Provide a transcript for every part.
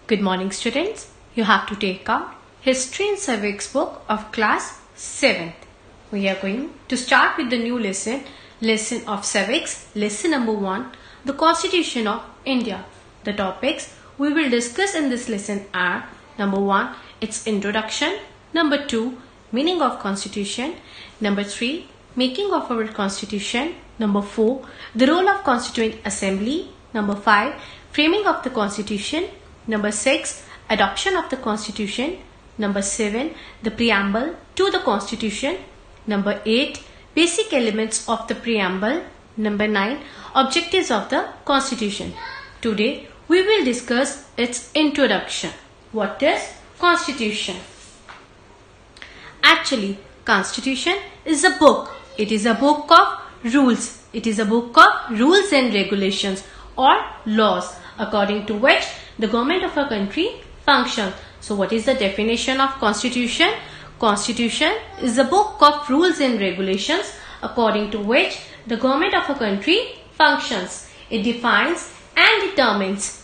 Good morning, students. You have to take out History and Civics book of class 7th. We are going to start with the new lesson of civics, lesson number 1, the Constitution of India. The topics we will discuss in this lesson are number 1, its introduction, number 2, meaning of Constitution, number 3, making of our Constitution, number 4, the role of Constituent Assembly, number 5, framing of the Constitution, number 6, adoption of the Constitution, number 7, the preamble to the Constitution, number 8, basic elements of the preamble, number 9, objectives of the Constitution. Today we will discuss its introduction. What is Constitution? Actually, Constitution is a book. It is a book of rules. It is a book of rules and regulations or laws according to which the government of a country functions. So what is the definition of Constitution? Constitution is a book of rules and regulations according to which the government of a country functions. It defines and determines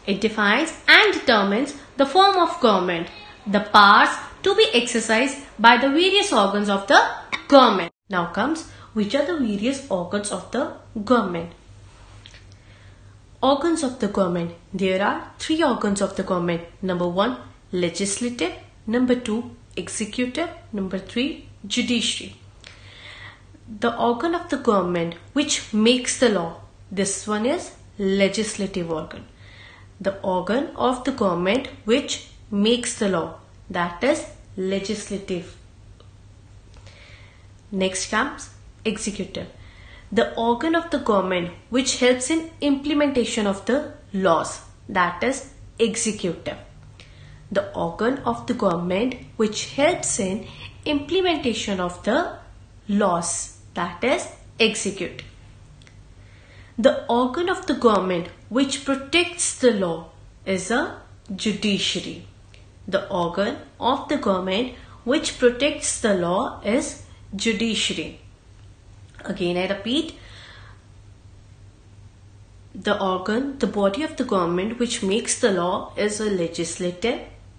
the form of government, the powers to be exercised by the various organs of the government. Now comes, which are the various organs of the government? Organs of the government. There are 3 organs of the government. Number 1, legislative. Number 2, executive. Number 3, judiciary. The organ of the government which makes the law. This one is legislative organ. The organ of the government which makes the law. That is legislative. Next comes executive. The organ of the government which helps in implementation of the laws. That is executive. The organ of the government which helps in implementation of the laws. That is executive. The organ of the government which protects the law is a judiciary. The organ of the government which protects the law is judiciary. Again, I repeat, the organ, the body of the government which makes the law is a legislative.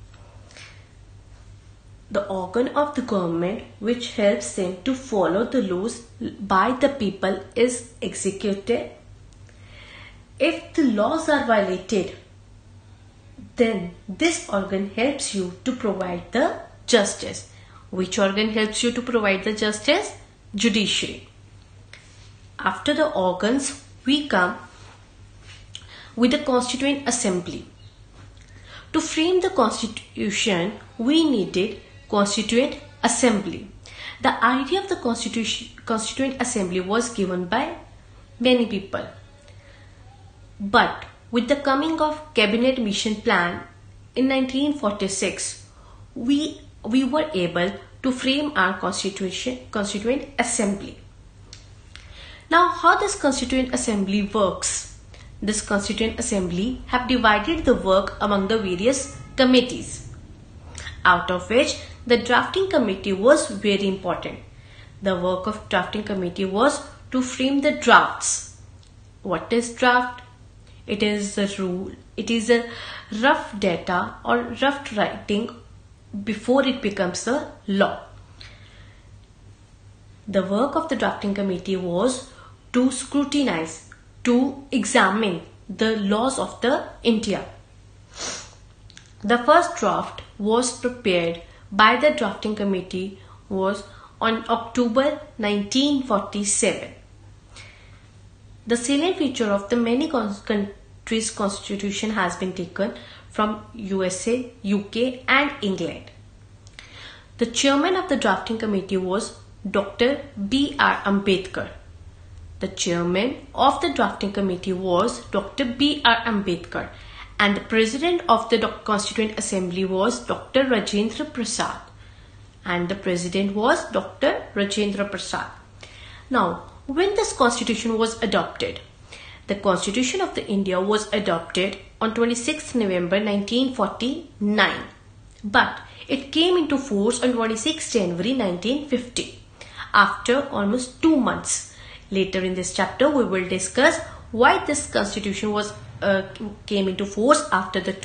The organ of the government which helps them to follow the laws by the people is executive. If the laws are violated, then this organ helps you to provide the justice. Which organ helps you to provide the justice? Judiciary. After the organs, we come with the Constituent Assembly. To frame the Constitution, we needed Constituent Assembly. The idea of the Constituent Assembly was given by many people. But with the coming of Cabinet Mission Plan in 1946, we were able to frame our Constituent Assembly. Now, how this Constituent Assembly works? This Constituent Assembly have divided the work among the various committees, out of which the drafting committee was very important. The work of drafting committee was to frame the drafts. What is draft? It is a rule. It is a rough data or rough writing before it becomes a law. The work of the drafting committee was to scrutinize, to examine the laws of the India. The first draft was prepared by the drafting committee was on October 1947. The salient feature of the many countries' constitution has been taken from USA, UK and England. The chairman of the drafting committee was Dr. B.R. Ambedkar. The chairman of the drafting committee was Dr. B.R. Ambedkar and the president of the Constituent Assembly was Dr. Rajendra Prasad. And the president was Dr. Rajendra Prasad. Now, when this constitution was adopted, the Constitution of the India was adopted on 26th November 1949. But it came into force on 26th January 1950 after almost 2 months. Later in this chapter, we will discuss why this constitution was came into force after the 2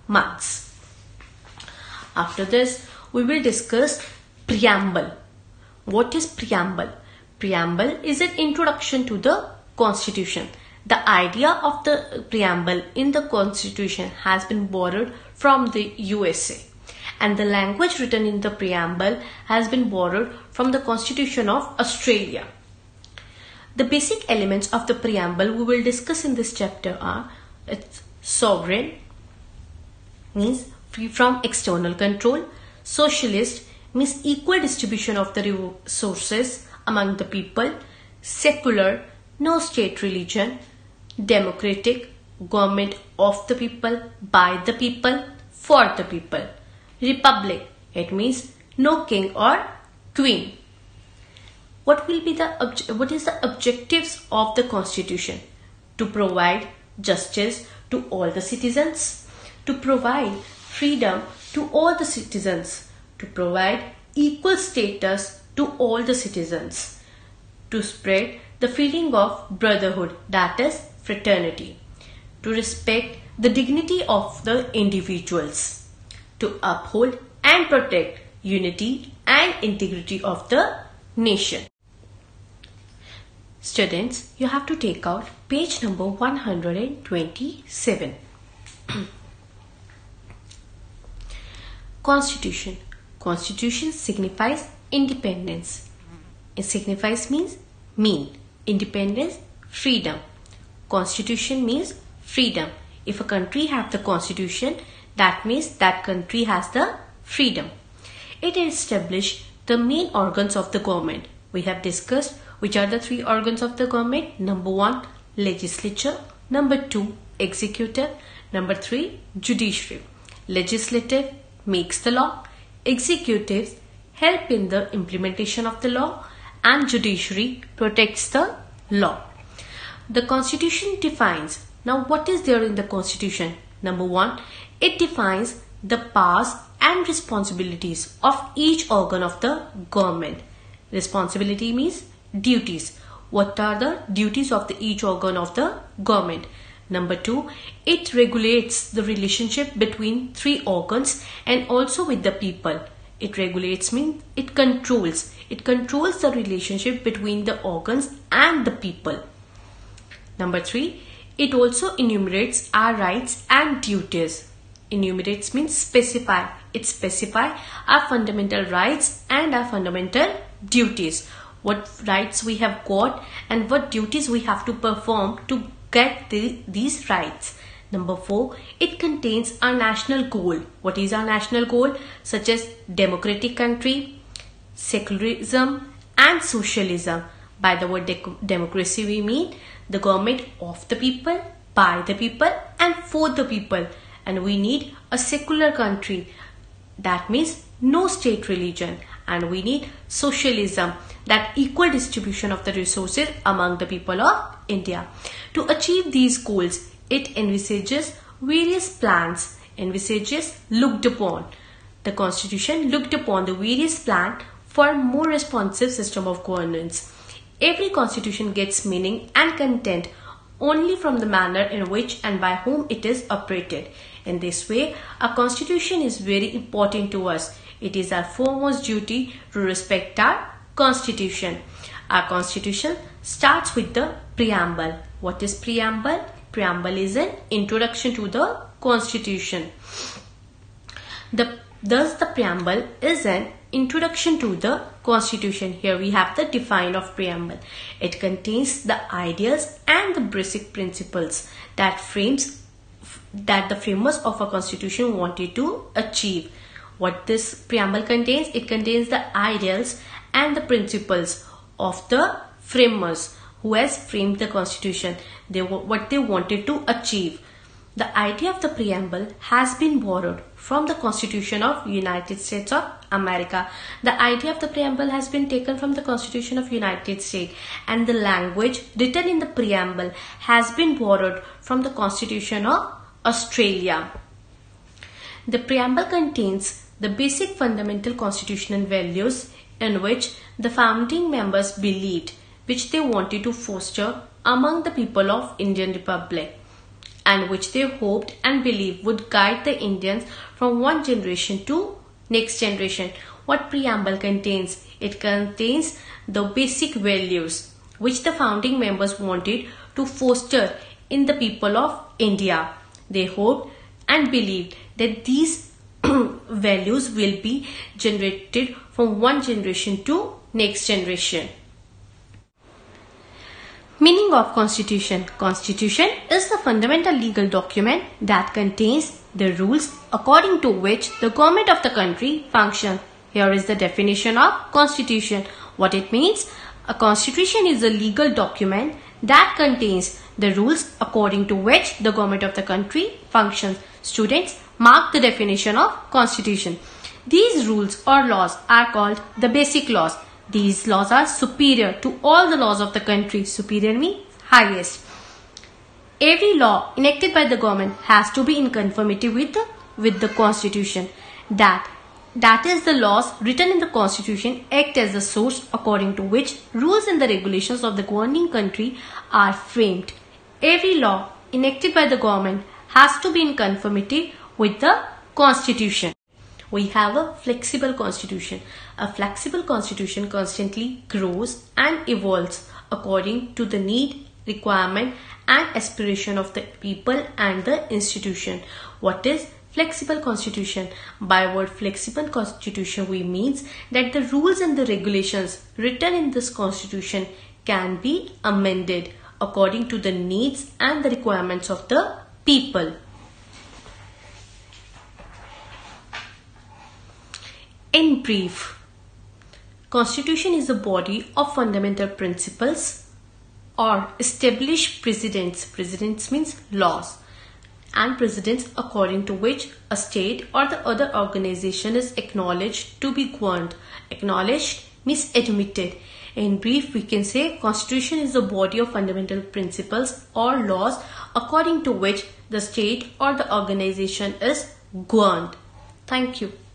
months. After this, we will discuss preamble. What is preamble? Preamble is an introduction to the Constitution. The idea of the preamble in the Constitution has been borrowed from the USA, and the language written in the preamble has been borrowed from the Constitution of Australia. The basic elements of the preamble we will discuss in this chapter are: it's sovereign, means free from external control; socialist, means equal distribution of the resources among the people; secular, no state religion; democratic, government of the people, by the people, for the people; republic, it means no king or queen. What is the objectives of the Constitution? To provide justice to all the citizens, to provide freedom to all the citizens, to provide equal status to all the citizens, to spread the feeling of brotherhood, that is fraternity, to respect the dignity of the individuals, to uphold and protect unity and integrity of the nation. Students, you have to take out page number 127. Constitution. Constitution signifies independence. It signifies mean. Independence, freedom. Constitution means freedom. If a country has the constitution, that means that country has the freedom. It establishes the main organs of the government. We have discussed which are the three organs of the government. Number 1, legislature. Number 2, executive. Number 3, judiciary. Legislative makes the law. Executives help in the implementation of the law, and judiciary protects the law. The Constitution defines. Now what is there in the Constitution? Number 1, it defines the powers and responsibilities of each organ of the government. Responsibility means duties. What are the duties of each organ of the government? Number 2, it regulates the relationship between three organs and also with the people. It regulates means it controls. It controls the relationship between the organs and the people. Number 3, it also enumerates our rights and duties. Enumerates means specify. It specifies our fundamental rights and our fundamental duties. What rights we have got and what duties we have to perform to get these rights. Number 4, it contains our national goal. What is our national goal? Such as democratic country, secularism and socialism. By the word democracy we mean the government of the people, by the people and for the people. And we need a secular country. That means no state religion. And we need socialism, that equal distribution of the resources among the people of India. To achieve these goals, it envisages various plans, looked upon. The Constitution looked upon the various plans for a more responsive system of governance. Every Constitution gets meaning and content only from the manner in which and by whom it is operated. In this way, a Constitution is very important to us. It is our foremost duty to respect our Constitution. Our Constitution starts with the preamble. What is preamble? Preamble is an introduction to the Constitution. Thus, the preamble is an introduction to the Constitution. Here we have the define of preamble. It contains the ideas and the basic principles that the framers of a Constitution wanted to achieve. What this preamble contains? It contains the ideals and the principles of the framers who has framed the Constitution. What they wanted to achieve. The idea of the preamble has been borrowed from the Constitution of United States of America. The idea of the preamble has been taken from the Constitution of United States, and the language written in the preamble has been borrowed from the Constitution of Australia. The preamble contains the basic fundamental constitutional values in which the founding members believed, which they wanted to foster among the people of Indian Republic. and which they hoped and believed would guide the Indians from one generation to next generation. What preamble contains? It contains the basic values which the founding members wanted to foster in the people of India. They hoped and believed that these values will be generated from one generation to next generation. Meaning of Constitution. Constitution is the fundamental legal document that contains the rules according to which the government of the country functions. Here is the definition of Constitution. What it means? A constitution is a legal document that contains the rules according to which the government of the country functions. Students, mark the definition of Constitution. These rules or laws are called the basic laws. These laws are superior to all the laws of the country. Superior means highest. Every law enacted by the government has to be in conformity with the Constitution. That is, the laws written in the Constitution act as the source according to which rules and the regulations of the governing country are framed. Every law enacted by the government has to be in conformity with the Constitution. We have a flexible constitution. A flexible constitution constantly grows and evolves according to the need, requirement and aspiration of the people and the institution. What is flexible constitution? By word flexible constitution we means that the rules and the regulations written in this constitution can be amended according to the needs and the requirements of the people. In brief, Constitution is a body of fundamental principles or established precedents. Precedents means laws and precedents according to which a state or the other organization is acknowledged to be governed. Acknowledged means admitted. In brief, we can say Constitution is a body of fundamental principles or laws according to which the state or the organization is governed. Thank you.